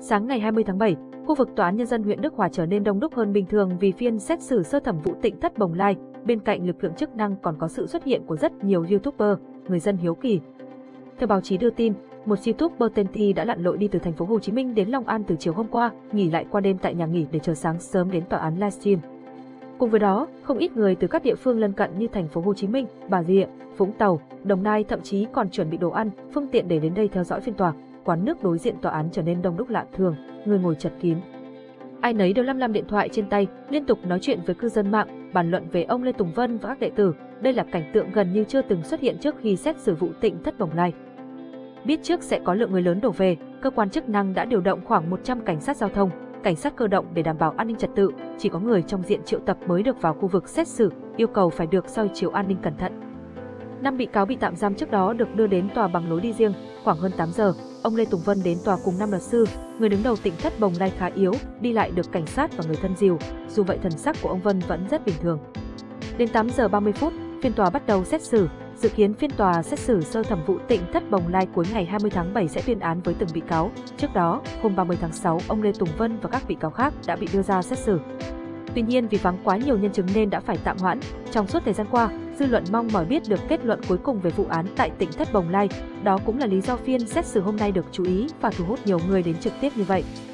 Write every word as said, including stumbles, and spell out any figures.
Sáng ngày hai mươi tháng bảy, khu vực Tòa án Nhân dân huyện Đức Hòa trở nên đông đúc hơn bình thường vì phiên xét xử sơ thẩm vụ Tỉnh Thất Bồng Lai. Bên cạnh lực lượng chức năng còn có sự xuất hiện của rất nhiều YouTuber, người dân hiếu kỳ. Theo báo chí đưa tin, một YouTuber tên Thi đã lặn lội đi từ thành phố Hồ Chí Minh đến Long An từ chiều hôm qua, nghỉ lại qua đêm tại nhà nghỉ để chờ sáng sớm đến tòa án livestream. Cùng với đó, không ít người từ các địa phương lân cận như thành phố Hồ Chí Minh, Bà Rịa, Vũng Tàu, Đồng Nai thậm chí còn chuẩn bị đồ ăn, phương tiện để đến đây theo dõi phiên tòa. Quán nước đối diện tòa án trở nên đông đúc lạ thường, người ngồi chật kín. Ai nấy đều lăm lăm điện thoại trên tay, liên tục nói chuyện với cư dân mạng, bàn luận về ông Lê Tùng Vân và các đệ tử. Đây là cảnh tượng gần như chưa từng xuất hiện trước khi xét xử vụ Tỉnh Thất Bồng Lai. Biết trước sẽ có lượng người lớn đổ về, cơ quan chức năng đã điều động khoảng một trăm cảnh sát giao thông, cảnh sát cơ động để đảm bảo an ninh trật tự. Chỉ có người trong diện triệu tập mới được vào khu vực xét xử, yêu cầu phải được soi chiếu an ninh cẩn thận. Năm bị cáo bị tạm giam trước đó được đưa đến tòa bằng lối đi riêng. Khoảng hơn tám giờ, ông Lê Tùng Vân đến tòa cùng năm luật sư. Người đứng đầu Tỉnh Thất Bồng Lai khá yếu, đi lại được cảnh sát và người thân dìu. Dù vậy thần sắc của ông Vân vẫn rất bình thường. Đến tám giờ ba mươi phút, phiên tòa bắt đầu xét xử. Dự kiến phiên tòa xét xử sơ thẩm vụ Tỉnh Thất Bồng Lai cuối ngày hai mươi tháng bảy sẽ tuyên án với từng bị cáo. Trước đó, hôm ba mươi tháng sáu, ông Lê Tùng Vân và các bị cáo khác đã bị đưa ra xét xử. Tuy nhiên vì vắng quá nhiều nhân chứng nên đã phải tạm hoãn. Trong suốt thời gian qua, dư luận mong mỏi biết được kết luận cuối cùng về vụ án tại Tỉnh Thất Bồng Lai. Đó cũng là lý do phiên xét xử hôm nay được chú ý và thu hút nhiều người đến trực tiếp như vậy.